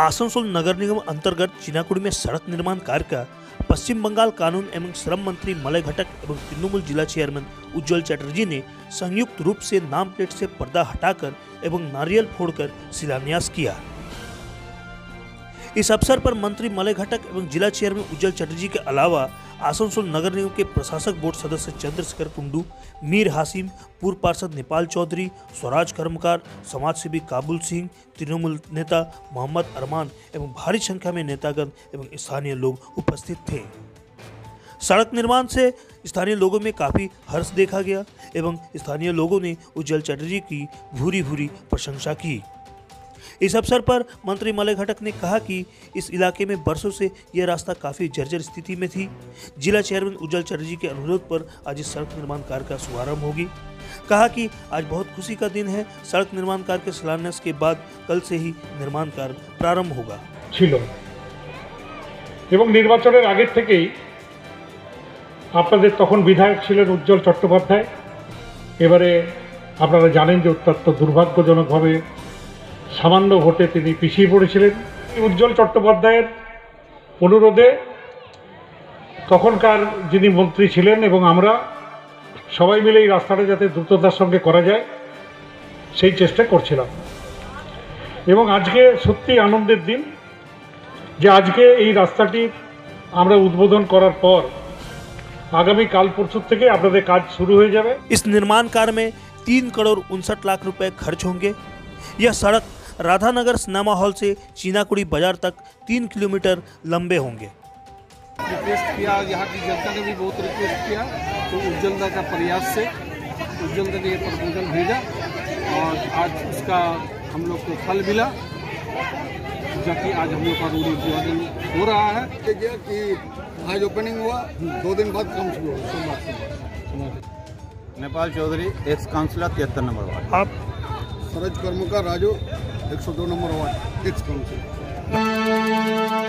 आसनसोल नगर निगम अंतर्गत चिनाकुड़ी में सड़क निर्माण कार्य का पश्चिम बंगाल कानून एवं श्रम मंत्री मलय घटक एवं तृणमूल जिला चेयरमैन उज्जवल चटर्जी ने संयुक्त रूप से नाम प्लेट से पर्दा हटाकर एवं नारियल फोड़कर शिलान्यास किया। इस अवसर पर मंत्री मलय घटक एवं जिला चेयरमैन उज्जवल चटर्जी के अलावा आसनसोल नगर निगम के प्रशासक बोर्ड सदस्य चंद्रशेखर कुंडू, मीर हासिम, पूर्व पार्षद नेपाल चौधरी, स्वराज कर्मकार, समाजसेवी काबुल सिंह, तृणमूल नेता मोहम्मद अरमान एवं भारी संख्या में नेतागण एवं स्थानीय लोग उपस्थित थे। सड़क निर्माण से स्थानीय लोगों में काफी हर्ष देखा गया एवं स्थानीय लोगों ने उज्जवल चटर्जी की भूरी भूरी प्रशंसा की। इस अवसर पर मंत्री मलय घटक ने कहा कि इस इलाके में बरसों से यह रास्ता काफी जर्जर स्थिति में थी। जिला चेयरमैन उज्जवल चटर्जी के अनुरोध पर आज इस सड़क निर्माण कार्य का शुभारंभ होगी। कहा कि आज बहुत खुशी का दिन है। सड़क निर्माण कार्य के शिलान्यास के बाद कल से ही निर्माण कार्य प्रारंभ होगा। এবং নির্বাচনের আগে থেকেই আপনাদের তখন বিধায়ক ছিলেন উজ্জ্বল চট্টোপাধ্যায়। এবারে আপনারা জানেন যে অত্যন্ত দুর্ভাগ্যজনকভাবে সামান্য ভোটে তিনি পিছিয়ে পড়েছিলেন। উজ্জ্বল চট্টোপাধ্যায়ের অনুরোধে তখনকার যিনি মন্ত্রী ছিলেন এবং আমরা সবাই মিলে এই রাস্তাটা যাতে দ্রুততার সঙ্গে করা যায় সেই চেষ্টা করছিলাম। এবং আজকে সত্যি আনন্দের দিন যে আজকে এই রাস্তাটি আমরা উদ্বোধন করার পর आगामी काल परसों থেকে আপনাদের কাজ शुरू हो जाए। इस निर्माण कार्य में 3 करोड़ 59 लाख रुपए खर्च होंगे। यह सड़क राधानगर सिनेमा हॉल से चीनाकुड़ी बाजार तक 3 किलोमीटर लंबे होंगे। रिक्वेस्ट किया, यहाँ की जनता ने भी बहुत रिक्वेस्ट किया, तो उज्जवल का प्रयास से उज्जवल ने ये प्रपोजल भेजा और आज उसका हम लोग को फल मिला, जबकि आज हम लोग का रोड उद्घाटन हो रहा है। कि आज ओपनिंग हुआ, 2 दिन बाद काम शुरू हुआ। Nepal Chaudhary, ex councillor 73 number ward. आप सरज Karmakar Raju 102 number ward, ex councillor.